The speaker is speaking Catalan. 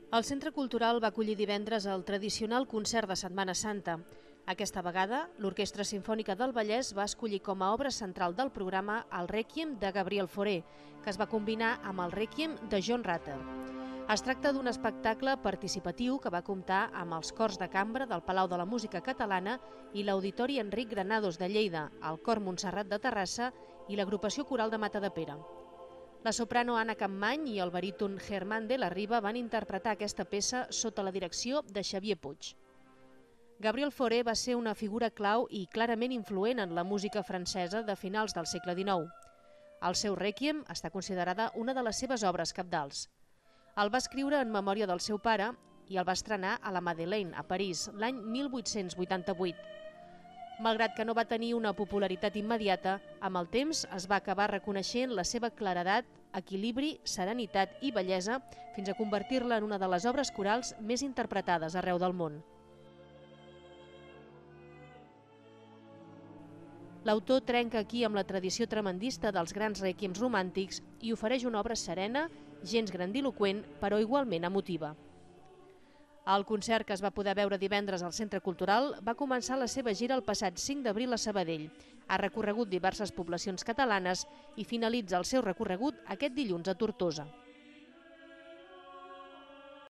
El Centre Cultural va acollir divendres el tradicional concert de Setmana Santa. Aquesta vegada, l'Orquestra Simfònica del Vallès va escollir com a obra central del programa el Rèquiem de Gabriel Fauré, que es va combinar amb el Rèquiem de John Rutter. Es tracta d'un espectacle participatiu que va comptar amb els cors de cambra del Palau de la Música Catalana i l'Auditori Enric Granados de Lleida, el Cor Montserrat de Terrassa i l'Agrupació Coral de Matadepera. La soprano Anna Campmany i el baríton Germán de la Riva van interpretar aquesta peça sota la direcció de Xavier Puig. Gabriel Fauré va ser una figura clau i clarament influent en la música francesa de finals del segle XIX. El seu Rèquiem està considerada una de les seves obres cabdals. El va escriure en memòria del seu pare i el va estrenar a la Madeleine, a París, l'any 1888. Malgrat que no va tenir una popularitat immediata, amb el temps es va acabar reconeixent la seva claredat, equilibri, serenitat i bellesa fins a convertir-la en una de les obres corals més interpretades arreu del món. L'autor trenca aquí amb la tradició tremendista dels grans rèquiems romàntics i ofereix una obra serena, gens grandiloqüent, però igualment emotiva. El concert, que es va poder veure divendres al Centre Cultural, va començar la seva gira el passat 5 d'abril a Sabadell. Ha recorregut diverses poblacions catalanes i finalitza el seu recorregut aquest dilluns a Tortosa.